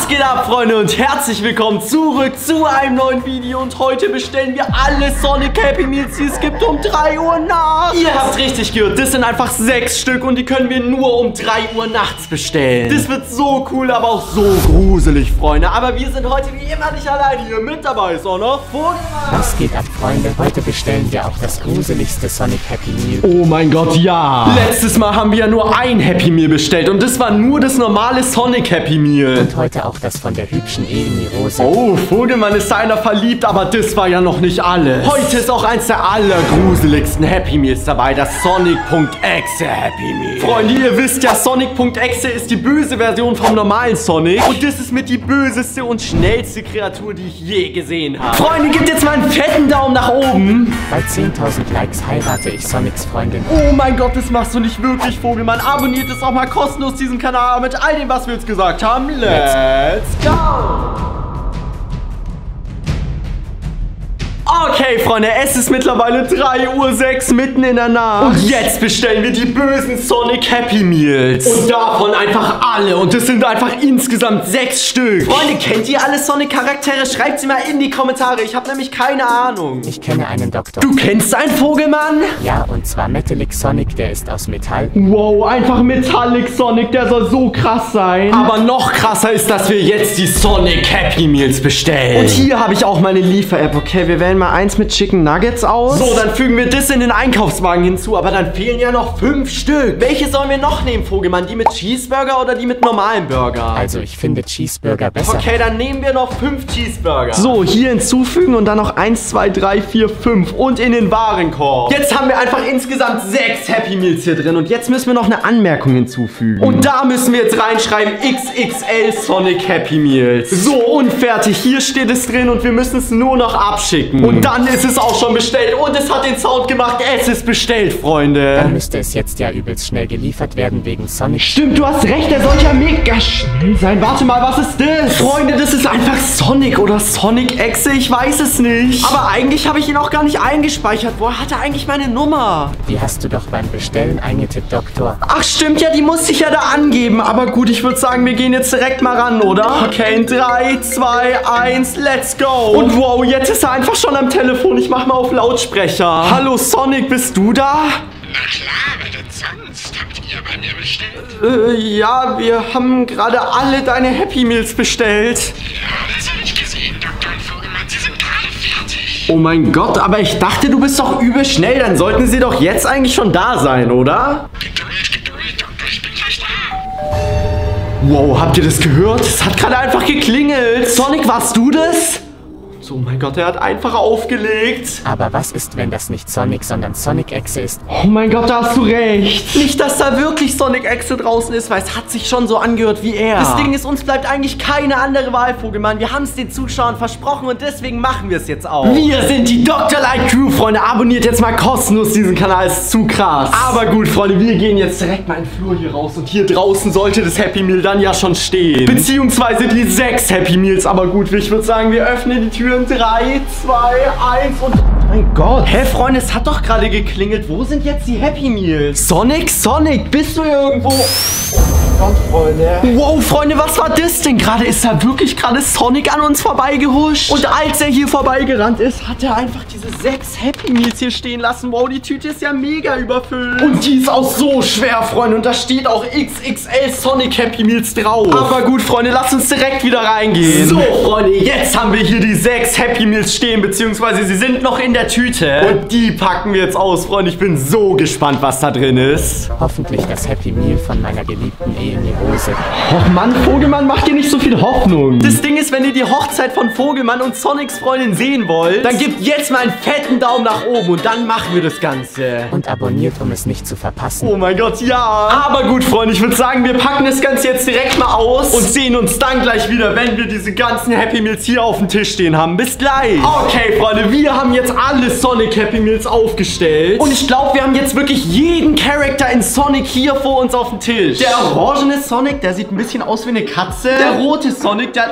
Was geht ab, Freunde, und herzlich willkommen zurück zu einem neuen Video. Und heute bestellen wir alle Sonic Happy Meals, die es gibt, um 3 Uhr nachts. Ihr habt richtig gehört, das sind einfach 6 Stück und die können wir nur um 3 Uhr nachts bestellen. Das wird so cool, aber auch so gruselig, Freunde. Aber wir sind heute wie immer nicht allein hier. Mit dabei ist auch noch Vogelmann. Was geht ab, Freunde? Heute bestellen wir auch das gruseligste Sonic Happy Meal. Oh mein Gott, ja. Letztes Mal haben wir ja nur ein Happy Meal bestellt und das war nur das normale Sonic Happy Meal. Und heute auch das von der hübschen Emi Rose. Oh, Vogelmann ist da einer verliebt, aber das war ja noch nicht alles. Heute ist auch eins der allergruseligsten Happy Meals dabei, das Sonic.exe Happy Meal. Freunde, ihr wisst ja, Sonic.exe ist die böse Version vom normalen Sonic. Und das ist mit die böseste und schnellste Kreatur, die ich je gesehen habe. Freunde, gebt jetzt mal einen fetten Daumen nach oben. Bei 10.000 Likes heirate ich Sonics Freundin. Oh mein Gott, das machst du nicht wirklich, Vogelmann. Abonniert es auch mal kostenlos diesen Kanal mit all dem, was wir jetzt gesagt haben. Let's go! Okay, Freunde, es ist mittlerweile 3:06 Uhr mitten in der Nacht. Und jetzt bestellen wir die bösen Sonic Happy Meals. Und davon einfach alle. Und das sind einfach insgesamt 6 Stück. Freunde, kennt ihr alle Sonic-Charaktere? Schreibt sie mal in die Kommentare. Ich habe nämlich keine Ahnung. Ich kenne einen Doktor. Du kennst einen Vogelmann? Ja, und zwar Metallic Sonic, der ist aus Metall. Wow, einfach Metallic Sonic, der soll so krass sein. Aber noch krasser ist, dass wir jetzt die Sonic Happy Meals bestellen. Und hier habe ich auch meine Liefer-App. Okay, wir wählen mal eins mit Chicken Nuggets aus. So, dann fügen wir das in den Einkaufswagen hinzu. Aber dann fehlen ja noch 5 Stück. Welche sollen wir noch nehmen, Vogelmann? Die mit Cheeseburger oder die mit normalen Burger? Also, ich finde Cheeseburger besser. Okay, dann nehmen wir noch 5 Cheeseburger. So, hier hinzufügen und dann noch 1, 2, 3, 4, 5 und in den Warenkorb. Jetzt haben wir einfach insgesamt 6 Happy Meals hier drin. Und jetzt müssen wir noch eine Anmerkung hinzufügen. Und da müssen wir jetzt reinschreiben XXL Sonic Happy Meals. So, und fertig. Hier steht es drin und wir müssen es nur noch abschicken. Und dann ist es auch schon bestellt und es hat den Sound gemacht. Es ist bestellt, Freunde. Dann müsste es jetzt ja übelst schnell geliefert werden wegen Sonic. Stimmt, du hast recht, der soll ja mega schnell sein. Warte mal, was ist das? Freunde, das ist einfach Sonic oder Sonic.exe, ich weiß es nicht. Aber eigentlich habe ich ihn auch gar nicht eingespeichert. Woher hat er eigentlich meine Nummer? Die hast du doch beim Bestellen eingetippt, Doktor. Ach stimmt, ja, die musste ich ja da angeben. Aber gut, ich würde sagen, wir gehen jetzt direkt mal ran, oder? Okay, in 3, 2, 1, let's go. Und wow, jetzt ist er einfach schon am Telefon. Ich mach mal auf Lautsprecher. Hallo Sonic, bist du da? Na klar, wer denn sonst? Habt ihr bei mir bestellt? Ja, wir haben gerade alle deine Happy Meals bestellt. Ja, das habe ich gesehen, Doktor und Vogelmann. Sie sind gerade fertig. Oh mein Gott, aber ich dachte, du bist doch übel schnell. Dann sollten sie doch jetzt eigentlich schon da sein, oder? Geduld, Doktor, ich bin gleich da. Wow, habt ihr das gehört? Es hat gerade einfach geklingelt. Sonic, warst du das? Oh mein Gott, er hat einfach aufgelegt. Aber was ist, wenn das nicht Sonic, sondern Sonic.exe ist? Oh mein Gott, da hast du recht. Nicht, dass da wirklich Sonic.exe draußen ist, weil es hat sich schon so angehört wie er. Das Ding ist, uns bleibt eigentlich keine andere Wahl, Vogelmann. Wir haben es den Zuschauern versprochen und deswegen machen wir es jetzt auch. Wir sind die Dr. Light Crew, Freunde. Abonniert jetzt mal kostenlos diesen Kanal, ist zu krass. Aber gut, Freunde, wir gehen jetzt direkt mal in den Flur hier raus und hier draußen sollte das Happy Meal dann ja schon stehen. Beziehungsweise die 6 Happy Meals. Aber gut, ich würde sagen, wir öffnen die Tür. 3, 2, 1 und... Mein Gott. Hä, Freunde, es hat doch gerade geklingelt. Wo sind jetzt die Happy Meals? Sonic, bist du irgendwo? Oh mein Gott, Freunde. Wow, Freunde, was war das denn gerade? Ist da wirklich gerade Sonic an uns vorbeigehuscht? Und als er hier vorbeigerannt ist, hat er einfach diese 6 Happy Meals hier stehen lassen. Wow, die Tüte ist ja mega überfüllt. Und die ist auch so schwer, Freunde. Und da steht auch XXL Sonic Happy Meals drauf. Aber gut, Freunde, lasst uns direkt wieder reingehen. So, Freunde, jetzt haben wir hier die 6 Happy Meals stehen, beziehungsweise sie sind noch in der Tüte. Und die packen wir jetzt aus, Freunde. Ich bin so gespannt, was da drin ist. Hoffentlich das Happy Meal von meiner geliebten Emi Rose. Och Mann, Vogelmann, macht dir nicht so viel Hoffnung. Das Ding ist, wenn ihr die Hochzeit von Vogelmann und Sonics Freundin sehen wollt, dann gebt jetzt mal einen fetten Daumen nach oben und dann machen wir das Ganze. Und abonniert, um es nicht zu verpassen. Oh mein Gott, ja. Aber gut, Freunde, ich würde sagen, wir packen das Ganze jetzt direkt mal aus und sehen uns dann gleich wieder, wenn wir diese ganzen Happy Meals hier auf dem Tisch stehen haben. Bis gleich. Okay, Freunde, wir haben jetzt alle Sonic Happy Meals aufgestellt. Und ich glaube, wir haben jetzt wirklich jeden Charakter in Sonic hier vor uns auf dem Tisch. Der orangene Sonic, der sieht ein bisschen aus wie eine Katze. Der rote Sonic, der hat irgendwie solche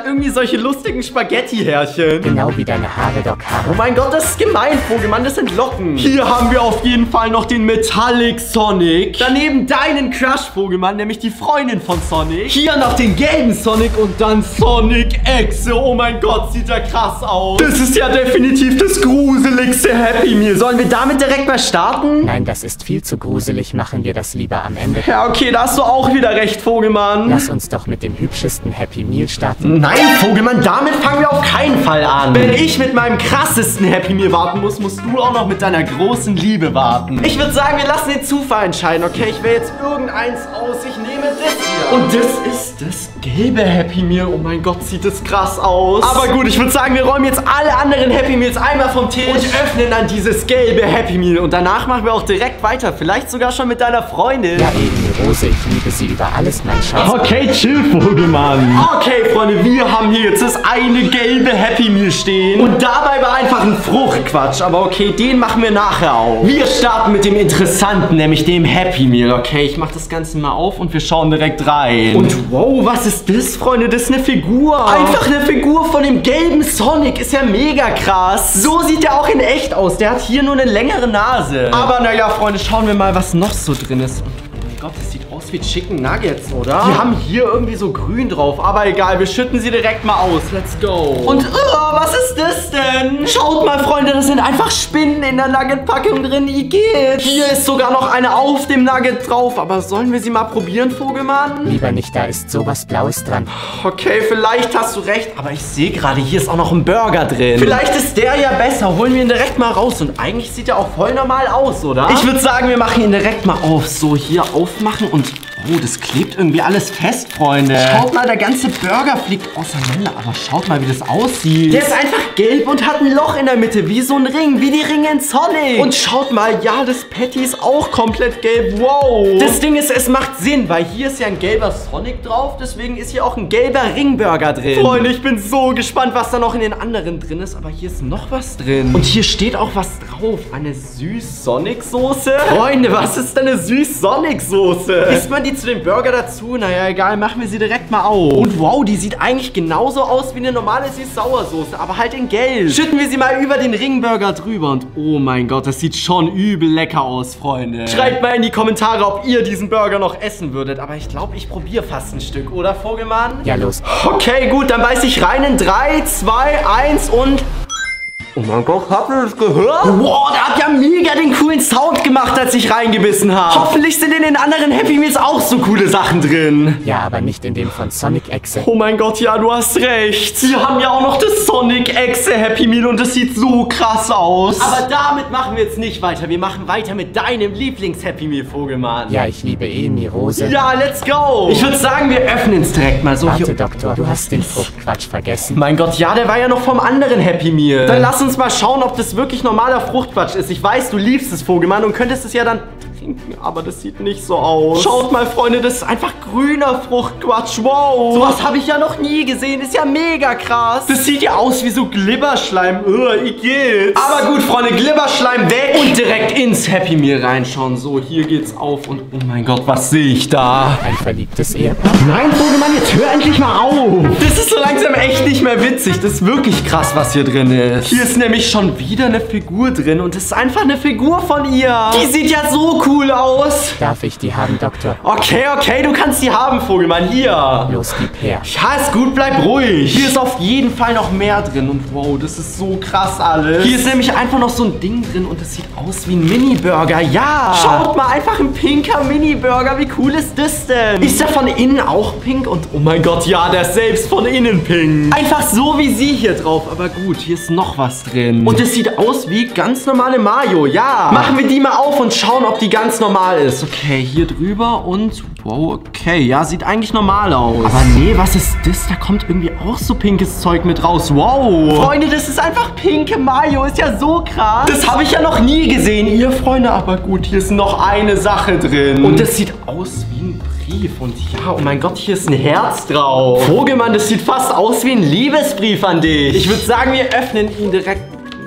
solche lustigen Spaghetti-Härchen. Genau wie deine Haare, Doc Haare. Oh mein Gott, das ist gemein, Vogelmann. Das sind Locken. Hier haben wir auf jeden Fall noch den Metallic Sonic. Daneben deinen Crush, Vogelmann, nämlich die Freundin von Sonic. Hier noch den gelben Sonic und dann Sonic Exe. Oh mein Gott, sieht ja krass aus. Das ist ja definitiv das gruseligste Happy Meal. Sollen wir damit direkt mal starten? Nein, das ist viel zu gruselig. Machen wir das lieber am Ende. Ja, okay, da hast du auch wieder recht, Vogelmann. Lass uns doch mit dem hübschesten Happy Meal starten. Nein, Vogelmann, damit fangen wir auf keinen Fall an. Wenn ich mit meinem krassesten Happy Meal warten muss, musst du auch noch mit deiner großen Liebe warten. Ich würde sagen, wir lassen den Zufall entscheiden, okay? Ich wähle jetzt irgendeins aus. Ich nehme das hier. Und das ist das gelbe Happy Meal. Oh mein Gott, sieht das krass aus. Aber gut, ich würde sagen, wir räumen jetzt alle anderen Happy Meals einmal vom Tisch und öffnen dann dieses gelbe Happy Meal. Und danach machen wir auch direkt weiter. Vielleicht sogar schon mit deiner Freundin. Ja, eben, Rose, ich liebe sie über alles, mein Schatz. Okay, chill, Vogelmann. Okay, Freunde, wir haben hier jetzt das eine gelbe Happy Meal stehen. Und dabei war einfach ein Fruchtquatsch. Aber okay, den machen wir nachher auf. Wir starten mit dem Interessanten, nämlich dem Happy Meal. Okay, ich mache das Ganze mal auf und wir schauen direkt rein. Und wow, was ist das, Freunde? Das ist eine Figur. Einfach eine Figur von dem gelben Sonic. Ist ja mega krass. So sieht er auch in echt aus. Der hat hier nur eine längere Nase. Aber naja, Freunde, schauen wir mal, was noch so drin ist. Oh Gott, das sieht aus wie Chicken Nuggets, oder? Die haben hier irgendwie so grün drauf. Aber egal, wir schütten sie direkt mal aus. Let's go. Und was ist das denn? Schaut mal, Freunde, das sind einfach Spinnen in der Nugget-Packung drin. Igitt. Hier ist sogar noch eine auf dem Nugget drauf. Aber sollen wir sie mal probieren, Vogelmann? Lieber nicht, da ist sowas Blaues dran. Okay, vielleicht hast du recht. Aber ich sehe gerade, hier ist auch noch ein Burger drin. Vielleicht ist der ja besser. Holen wir ihn direkt mal raus. Und eigentlich sieht er auch voll normal aus, oder? Ich würde sagen, wir machen ihn direkt mal auf. So, hier aufmachen und... Oh, das klebt irgendwie alles fest, Freunde. Schaut mal, der ganze Burger fliegt auseinander. Aber schaut mal, wie das aussieht. Der ist einfach gelb und hat ein Loch in der Mitte. Wie so ein Ring. Wie die Ringe in Sonic. Und schaut mal, ja, das Patty ist auch komplett gelb. Wow. Das Ding ist, es macht Sinn, weil hier ist ja ein gelber Sonic drauf. Deswegen ist hier auch ein gelber Ringburger drin. Freunde, ich bin so gespannt, was da noch in den anderen drin ist. Aber hier ist noch was drin. Und hier steht auch was drauf. Eine Süß-Sonic-Soße. Freunde, was ist denn eine Süß-Sonic-Soße? Isst man die zu dem Burger dazu? Naja, egal, machen wir sie direkt mal auf. Und wow, die sieht eigentlich genauso aus wie eine normale Süß-Sauer-Soße, aber halt in gelb. Schütten wir sie mal über den Ringburger drüber und oh mein Gott, das sieht schon übel lecker aus, Freunde. Schreibt mal in die Kommentare, ob ihr diesen Burger noch essen würdet, aber ich glaube, ich probiere fast ein Stück, oder Vogelmann? Ja, los. Okay, gut, dann beiß ich rein in 3, 2, 1 und... Oh mein Gott, habt ihr das gehört? Wow, der hat ja mega den coolen Sound gemacht, als ich reingebissen habe. Hoffentlich sind in den anderen Happy Meals auch so coole Sachen drin. Ja, aber nicht in dem von Sonic Exe. Oh mein Gott, ja, du hast recht. Wir haben ja auch noch das Sonic Exe Happy Meal und das sieht so krass aus. Aber damit machen wir jetzt nicht weiter. Wir machen weiter mit deinem Lieblings-Happy Meal, Vogelmann. Ja, ich liebe Rose. Ja, let's go. Ich würde sagen, wir öffnen es direkt mal so. Warte, hier. Doktor, du hast den Fruchtquatsch vergessen. Mein Gott, ja, der war ja noch vom anderen Happy Meal. Dann lass uns mal schauen, ob das wirklich normaler Fruchtquatsch ist. Ich weiß, du liebst es, Vogelmann, und könntest es ja dann trinken, aber das sieht nicht so aus. Schaut mal, Freunde, das ist einfach grüner Fruchtquatsch. Wow. Sowas habe ich ja noch nie gesehen. Ist ja mega krass. Das sieht ja aus wie so Glibberschleim. Igitt. Aber gut, Freunde, Glibberschleim weg und direkt ins Happy Meal reinschauen. So, hier geht's auf und oh mein Gott, was sehe ich da? Ein verliebtes Ehepaar? Nein, Vogelmann, jetzt hör endlich mal auf. Das ist so langsam echt nicht mehr witzig. Das ist wirklich krass, was hier drin ist. Hier ist nämlich schon wieder eine Figur drin und es ist einfach eine Figur von ihr. Die sieht ja so cool aus. Darf ich die haben, Doktor? Okay, du kannst die haben, Vogelmann. Hier. Los, gib her. Ja, ist gut, bleib ruhig. Hier ist auf jeden Fall noch mehr drin und wow, das ist so krass alles. Hier ist nämlich einfach noch so ein Ding drin und das sieht aus wie ein Mini-Burger. Ja. Schaut mal, einfach ein pinker Mini-Burger. Wie cool ist das denn? Ist der von innen auch pink? Und oh mein Gott, ja, der ist selbst von innen pink. Einfach so wie sie hier drauf. Aber gut, hier ist noch was drin. Und es sieht aus wie ganz normale Mayo. Ja. Machen wir die mal auf und schauen, ob die ganz normal ist. Okay, hier drüber und wow, okay. Ja, sieht eigentlich normal aus. Aber nee, was ist das? Da kommt irgendwie auch so pinkes Zeug mit raus. Wow. Freunde, das ist einfach pinke Mayo. Ist ja so krass. Das habe ich ja noch nie gesehen, ihr Freunde. Aber gut, hier ist noch eine Sache drin. Und das sieht aus wie ein Brief. Und ja, oh mein Gott, hier ist ein Herz drauf. Vogelmann, das sieht fast aus wie ein Liebesbrief an dich. Ich würde sagen, wir öffnen ihn direkt.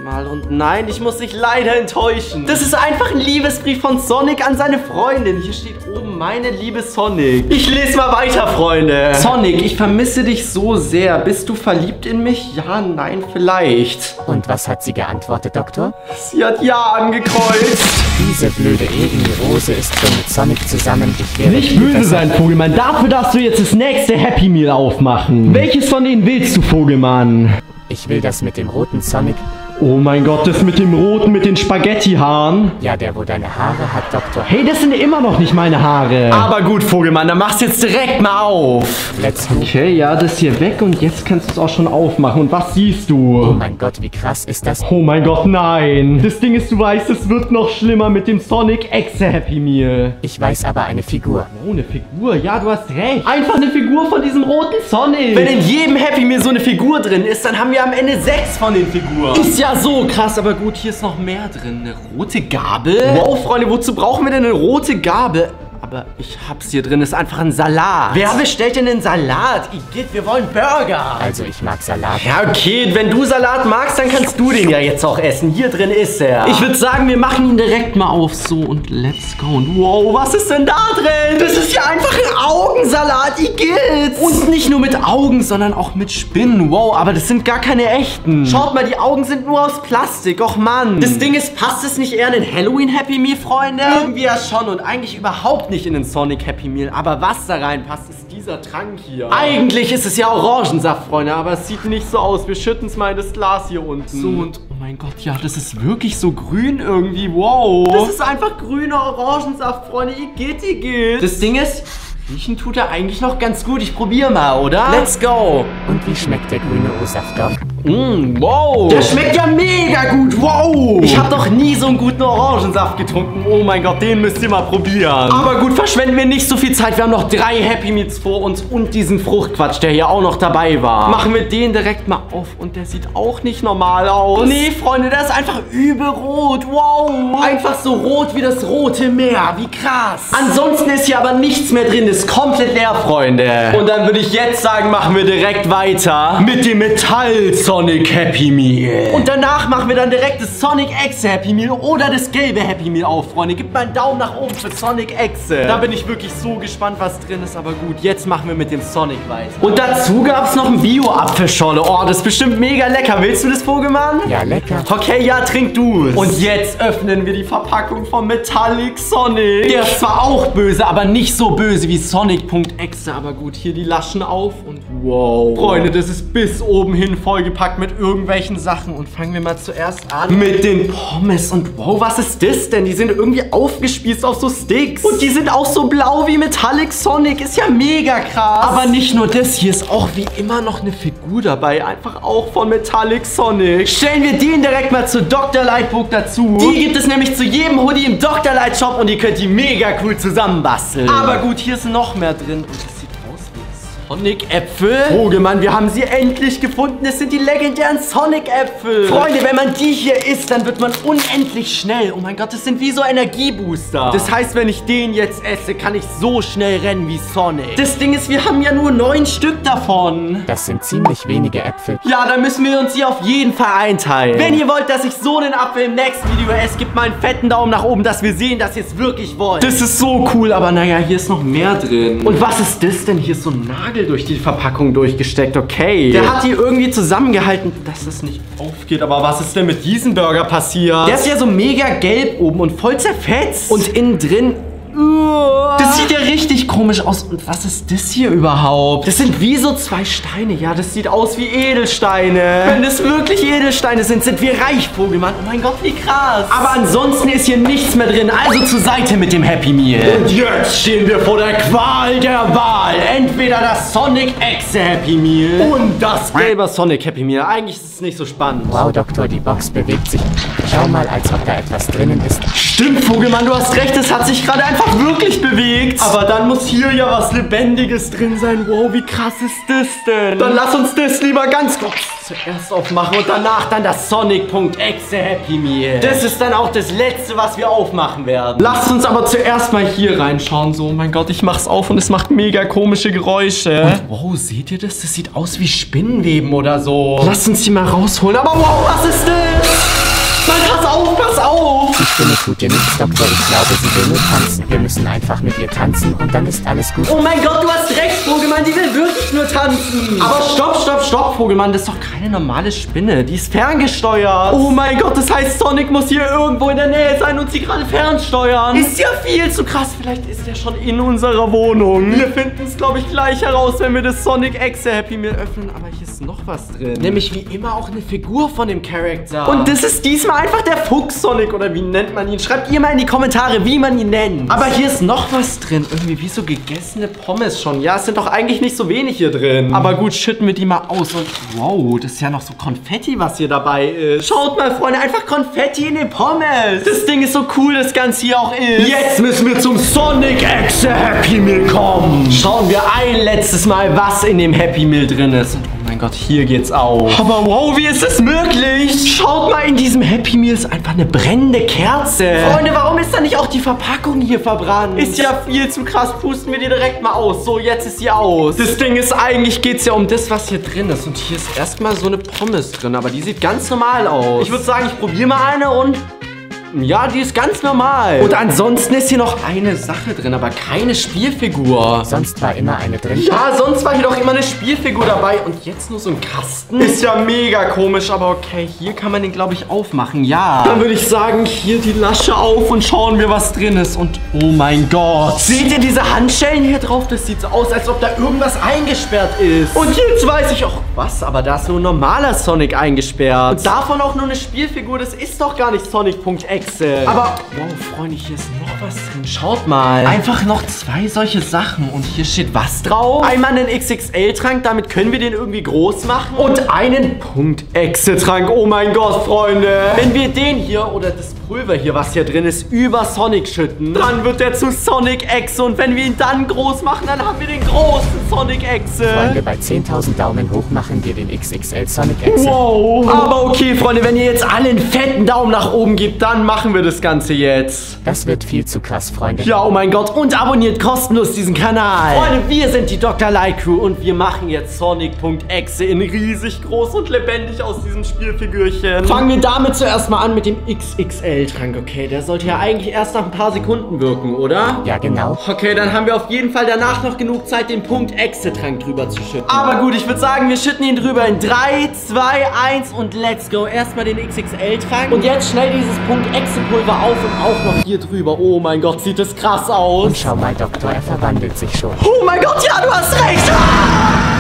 mal. Und nein, ich muss dich leider enttäuschen. Das ist einfach ein Liebesbrief von Sonic an seine Freundin. Hier steht oben, meine liebe Sonic. Ich lese mal weiter, Freunde. Sonic, ich vermisse dich so sehr. Bist du verliebt in mich? Ja, nein, vielleicht. Und was hat sie geantwortet, Doktor? Sie hat ja angekreuzt. Diese blöde Rose ist schon mit Sonic zusammen. Ich wäre Nicht böse sein, Vogelmann. Dafür darfst du jetzt das nächste Happy Meal aufmachen. Welches von denen willst du, Vogelmann? Ich will das mit dem roten Sonic. Oh mein Gott, das mit dem roten, mit den Spaghetti-Haaren. Ja, der, wo deine Haare hat, Doktor. Hey, das sind immer noch nicht meine Haare. Aber gut, Vogelmann, dann mach's jetzt direkt mal auf. Let's go. Okay, ja, das ist hier weg und jetzt kannst du es auch schon aufmachen. Und was siehst Oh du? mein Gott, wie krass ist das? Oh mein Gott, nein. Das Ding ist, du weißt, es wird noch schlimmer mit dem Sonic Exe Happy Meal. Ich weiß aber eine Figur. Oh, eine Figur. Ja, du hast recht. Einfach eine Figur von diesem roten Sonic. Wenn in jedem Happy Meal so eine Figur drin ist, dann haben wir am Ende 6 von den Figuren. Ist ja so krass, aber gut, hier ist noch mehr drin. Eine rote Gabel? Wow, Freunde, wozu brauchen wir denn eine rote Gabel? Aber ich hab's hier drin, ist einfach ein Salat. Wer bestellt denn einen Salat? Igitt, wir wollen Burger. Also ich mag Salat. Ja, okay, wenn du Salat magst, dann kannst du den ja jetzt auch essen. Hier drin ist er. Ich würde sagen, wir machen ihn direkt mal auf. So, und let's go. Und wow, was ist denn da drin? Das ist ja einfach ein Augensalat, Igitt. Und nicht nur mit Augen, sondern auch mit Spinnen. Wow, aber das sind gar keine echten. Schaut mal, die Augen sind nur aus Plastik. Och, Mann. Das Ding ist, passt es nicht eher in den Halloween Happy Meal, Freunde? Irgendwie ja schon und eigentlich überhaupt nicht in den Sonic Happy Meal. Aber was da reinpasst, ist dieser Trank hier. Eigentlich ist es ja Orangensaft, Freunde, aber es sieht nicht so aus. Wir schütten es mal in das Glas hier unten. So, und oh mein Gott, ja, das ist wirklich so grün irgendwie. Wow. Das ist einfach grüner Orangensaft, Freunde. Igitt. Das Ding ist, riechen tut er eigentlich noch ganz gut. Ich probiere mal, oder? Let's go. Und wie schmeckt der grüne O-Saft, Doc? Wow. Der schmeckt ja mega gut. Wow. Ich habe doch nie so einen guten Orangensaft getrunken. Oh mein Gott, den müsst ihr mal probieren. Aber gut, verschwenden wir nicht so viel Zeit. Wir haben noch 3 Happy Meals vor uns und diesen Fruchtquatsch, der hier auch noch dabei war. Machen wir den direkt mal auf. Und der sieht auch nicht normal aus. Nee, Freunde, der ist einfach übel rot. Wow. Einfach so rot wie das Rote Meer. Wie krass. Ansonsten ist hier aber nichts mehr drin. Das ist komplett leer, Freunde. Und dann würde ich jetzt sagen, machen wir direkt weiter mit dem Metall Sonic Happy Meal. Und danach machen wir dann direkt das Sonic Exe Happy Meal oder das gelbe Happy Meal auf, Freunde. Gebt mal einen Daumen nach oben für Sonic Exe. Da bin ich wirklich so gespannt, was drin ist. Aber gut, jetzt machen wir mit dem Sonic weiter. Und dazu gab es noch ein Bio-Apfelschorle. Oh, das ist bestimmt mega lecker. Willst du das, Vogelmann? Ja, lecker. Okay, ja, trink du es. Und jetzt öffnen wir die Verpackung von Metallic Sonic. Der ist zwar auch böse, aber nicht so böse wie Sonic.exe. Aber gut, hier die Laschen auf und wow. Freunde, das ist bis oben hin vollgepackt mit irgendwelchen Sachen. Und fangen wir mal zuerst an mit den Pommes. Und wow, was ist das denn? Die sind irgendwie aufgespießt auf so Sticks. Und die sind auch so blau wie Metallic Sonic. Ist ja mega krass. Aber nicht nur das, hier ist auch wie immer noch eine Figur dabei. Einfach auch von Metallic Sonic. Stellen wir den direkt mal zu Dr. Lightbook dazu. Die gibt es nämlich zu jedem Hoodie im Dr. Light Shop und ihr könnt die mega cool zusammenbasteln. Aber gut, hier ist noch mehr drin. Und das sieht aus wie Sonic-Äpfel. Vogelmann, wir haben sie endlich gefunden. Es sind die legendären Sonic-Äpfel. Freunde, wenn man die hier isst, dann wird man unendlich schnell. Oh mein Gott, das sind wie so Energiebooster. Das heißt, wenn ich den jetzt esse, kann ich so schnell rennen wie Sonic. Das Ding ist, wir haben ja nur 9 Stück davon. Das sind ziemlich wenige Äpfel. Ja, dann müssen wir uns hier auf jeden Fall einteilen. Wenn ihr wollt, dass ich so einen Apfel im nächsten Video esse, gebt mal einen fetten Daumen nach oben, dass wir sehen, dass ihr es wirklich wollt. Das ist so cool, aber naja, hier ist noch mehr drin. Und was ist das denn? Hier ist so ein Nagel durch die Verpackung durchgesteckt. Okay. Der hat die irgendwie zusammengehalten, dass es nicht aufgeht. Aber was ist denn mit diesem Burger passiert? Der ist ja so mega gelb oben und voll zerfetzt. Und innen drin... Das sieht ja richtig komisch aus. Und was ist das hier überhaupt? Das sind wie so 2 Steine. Ja, das sieht aus wie Edelsteine. Wenn das wirklich Edelsteine sind, sind wir reich, Vogelmann. Oh mein Gott, wie krass. Aber ansonsten ist hier nichts mehr drin. Also zur Seite mit dem Happy Meal. Und jetzt stehen wir vor der Qual der Wahl. Entweder das Sonic Exe Happy Meal und das gelbe Sonic Happy Meal. Eigentlich ist es nicht so spannend. Wow, Doktor, die Box bewegt sich. Schau mal, als ob da etwas drinnen ist. Stimmt, Vogelmann, du hast recht, es hat sich gerade einfach wirklich bewegt. Aber dann muss hier ja was Lebendiges drin sein. Wow, wie krass ist das denn? Dann lass uns das lieber ganz kurz zuerst aufmachen und danach dann das Sonic.exe Happy Meal. Das ist dann auch das Letzte, was wir aufmachen werden. Lasst uns aber zuerst mal hier reinschauen. So, oh mein Gott, ich mach's auf und es macht mega komische Geräusche. Und wow, seht ihr das? Das sieht aus wie Spinnenweben oder so. Lasst uns die mal rausholen. Aber wow, was ist das? Nein, pass auf, pass auf! Die Spinne tut dir nichts, Doktor. Ich glaube, sie will nur tanzen. Wir müssen einfach mit ihr tanzen und dann ist alles gut. Oh mein Gott, du hast recht, Vogelmann. Die will wirklich nur tanzen. Aber stopp, Vogelmann. Das ist doch keine normale Spinne. Die ist ferngesteuert. Oh mein Gott, das heißt, Sonic muss hier irgendwo in der Nähe sein und sie gerade fernsteuern. Ist ja viel zu krass. Vielleicht ist er schon in unserer Wohnung. Wir finden es, glaube ich, gleich heraus, wenn wir das Sonic.exe Happy Meal öffnen. Aber hier ist noch was drin. Nämlich wie immer auch eine Figur von dem Charakter. Und das ist diesmal einfach der Fuchs Sonic oder wie nennt man ihn? Schreibt ihr mal in die Kommentare, wie man ihn nennt. Aber hier ist noch was drin. Irgendwie wie so gegessene Pommes schon. Ja, es sind doch eigentlich nicht so wenig hier drin. Aber gut, schütten wir die mal aus. Und wow, das ist ja noch so Konfetti, was hier dabei ist. Schaut mal, Freunde, einfach Konfetti in den Pommes. Das Ding ist so cool, das Ganze hier auch ist. Jetzt müssen wir zum Sonic.exe Happy Meal kommen. Schauen wir ein letztes Mal, was in dem Happy Meal drin ist. Und oh mein Gott, hier geht's auf. Aber wow, wie ist das möglich? Schaut mal, in diesem Happy Meal ist einfach eine brennende Kerze. Freunde, warum ist da nicht auch die Verpackung hier verbrannt? Ist ja viel zu krass. Pusten wir die direkt mal aus. So, jetzt ist sie aus. Das Ding ist, eigentlich geht's ja um das, was hier drin ist. Und hier ist erstmal so eine Pommes drin. Aber die sieht ganz normal aus. Ich würde sagen, ich probiere mal eine und... ja, die ist ganz normal. Und ansonsten ist hier noch eine Sache drin, aber keine Spielfigur. Sonst war immer eine drin. Ja, sonst war hier doch immer eine Spielfigur dabei. Und jetzt nur so ein Kasten. Ist ja mega komisch, aber okay, hier kann man den, glaube ich, aufmachen. Ja. Dann würde ich sagen, hier die Lasche auf und schauen wir, was drin ist. Und oh mein Gott. Seht ihr diese Handschellen hier drauf? Das sieht so aus, als ob da irgendwas eingesperrt ist. Und jetzt weiß ich auch, was? Aber da ist nur ein normaler Sonic eingesperrt. Und davon auch nur eine Spielfigur. Das ist doch gar nicht Sonic.exe. Aber, wow, Freunde, hier ist noch was drin. Schaut mal. Einfach noch 2 solche Sachen. Und hier steht was drauf? Einmal einen XXL-Trank, damit können wir den irgendwie groß machen. Und einen Punkt-Exe-Trank. Oh mein Gott, Freunde. Wenn wir den hier oder das Pulver hier, was hier drin ist, über Sonic schütten, dann wird der zu Sonic.exe. Und wenn wir ihn dann groß machen, dann haben wir den großen Sonic.exe. Freunde, bei 10.000 Daumen hoch machen wir den XXL Sonic.exe. Wow. Aber okay, Freunde, wenn ihr jetzt alle einen fetten Daumen nach oben gebt, dann machen wir das Ganze jetzt. Das wird viel zu krass, Freunde. Ja, oh mein Gott. Und abonniert kostenlos diesen Kanal. Freunde, wir sind die Dr. Light Crew und wir machen jetzt Sonic.exe in riesig groß und lebendig aus diesem Spielfigürchen. Fangen wir damit zuerst mal an mit dem XXL-Trank. Okay, der sollte ja eigentlich erst nach ein paar Sekunden wirken, oder? Ja, genau. Okay, dann haben wir auf jeden Fall danach noch genug Zeit, den Punkt-Exe-Trank drüber zu schütten. Aber gut, ich würde sagen, wir schütten ihn drüber in 3, 2, 1 und let's go. Erstmal den XXL-Trank und jetzt schnell dieses Punkt-Exe-Pulver auf und auch noch hier drüber. Oh mein Gott, sieht das krass aus. Und schau mal, Doktor, er verwandelt sich schon. Oh mein Gott, ja, du hast recht. Ah!